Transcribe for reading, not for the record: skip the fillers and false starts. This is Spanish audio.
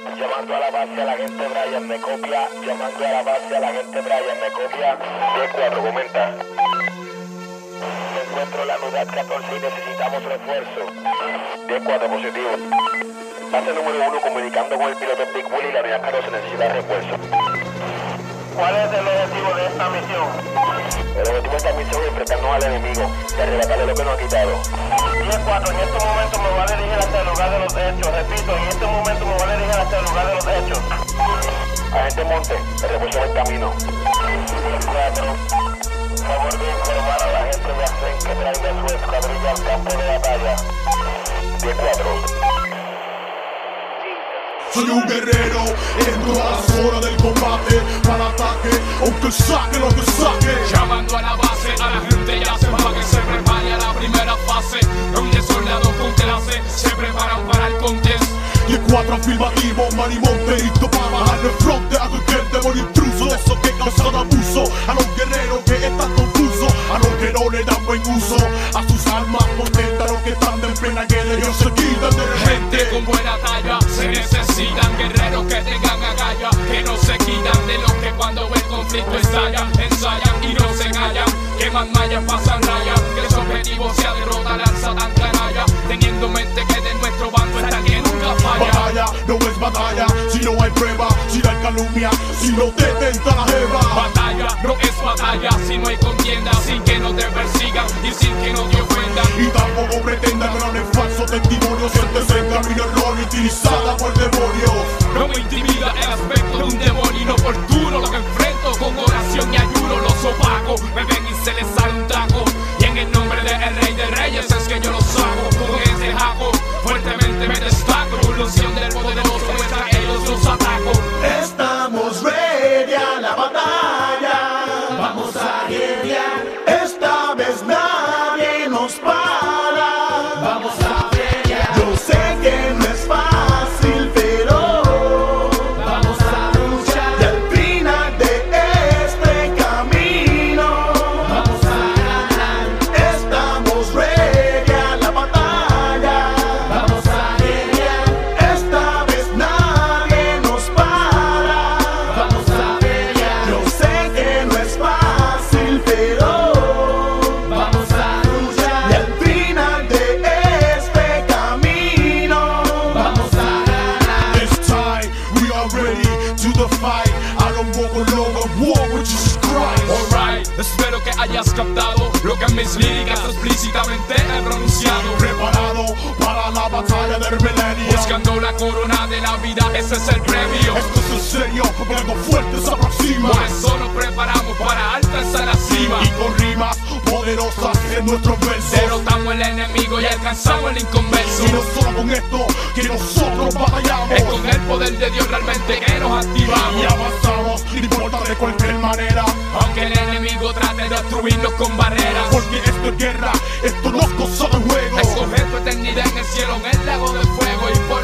Llamando a la base a la gente Brian, me copia. Llamando a la base a la gente Brian, me copia. 10-4, comenta. Me encuentro en la unidad 14 y necesitamos refuerzo. 10-4, positivo. Base número 1 comunicando con el piloto Big Willy y la unidad 14 necesita refuerzo. ¿Cuál es el objetivo de esta misión? El objetivo de esta misión es enfrentarnos al enemigo y arrebatarle lo que nos ha quitado. 10-4, en este momento me voy a dirigir hacia el lugar de los hechos. Repito, en este momento me voy a dirigir hacia el lugar de los hechos. Agente Monte, el refuerzo va en camino. 10-4, favor de informar a la gente de ASEN que traiga su escuadrilla al campo de batalla. 10-4. Soy un guerrero en todas las horas del combate para ataque, aunque saque lo que saque. Llamando a la base, a la gente ya se va que se prepare a la primera fase. Donde soldados con clase se preparan para el contest. Y el 4 afirmativo, Manimonte listo para bajarle fronte a cualquier demonio intruso. De esos que causan abuso, a los guerreros que están confusos, a los que no le dan buen uso, a sus armas potentes, a los que están en plena guerra, ellos se quitan de repente. Gente con buena talla, se necesitan guerreros que tengan agallas, que no se quitan de los que cuando el conflicto estalla, ensayan y no se callan, queman mallas, pasan rayas, que su objetivo sea derrotar al satán canalla, teniendo en mente que de nuestro bando está quien nunca falla. Batalla no es batalla si no hay prueba, si no hay calumnia, si no te tenta la jeva. Batalla no es batalla si no hay contienda, sin que no te persigan y sin que no te ofendan. Y tampoco pretenda que no le falso testimonio, siéntese en camino error utilizada por demonios. No me intimida el aspecto de un demonio inoportuno, lo que enfrento con oración y ayuno, los opacos me ven y se les sale un taco. Y en el nombre del Rey de Reyes es que yo los hago, con ese jaco fuertemente me destaco, con la unción del poderoso contra ellos los ataco. Estamos ready a la batalla, vamos a guerrear, esta vez nadie nos para, vamos a pelear. Yo sé que no es fácil, pero vamos a luchar, y al final de este camino vamos a ganar. Estamos ready a la batalla, vamos a guerrear, esta vez nadie nos para, vamos a pelear. Yo sé que no es fácil, pero vamos a luchar, y al final de este camino vamos a ganar. It's time, we are ready to the fight. I don't walk alone, I walk with Jesus Christ. Alright, espero que hayas captado lo que en mis líricas explícitamente he pronunciado. Preparado para la batalla del milenio, Buscando la corona de la vida, ese es el premio. esto es en serio, porque algo fuerte se aproxima. Por eso nos preparamos para alcanzar la cima. Y con rimas poderosas en nuestros versos Derrotamos al enemigo y alcanzamos el inconverso. y no solo con esto que nosotros batallamos, Es con el poder de Dios realmente que nos y activamos. avanzamos, no importa de cualquier manera, Aunque el enemigo trate de destruirnos con barreras, porque esto es guerra, esto no es cosa de juego. escoger tu eternidad en el cielo, en el lago de fuego. Y por